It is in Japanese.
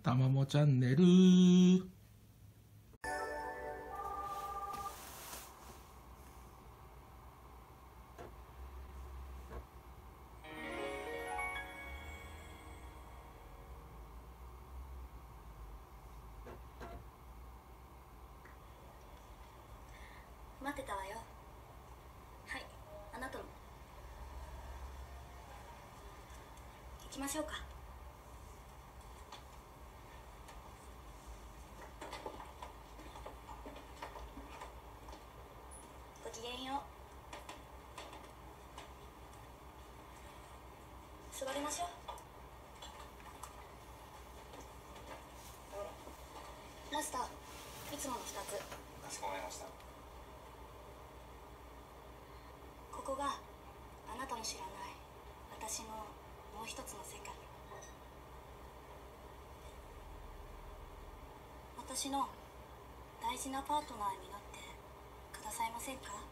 たまもチャンネル。 待ってたわよ。はい、あなたも行きましょうか。ごきげんよう。座りましょう。マスター、いつもの2つ。 かしこまりました。 ここがあなたの知らない私のもう一つの世界。私の大事なパートナーになってくださいませんか？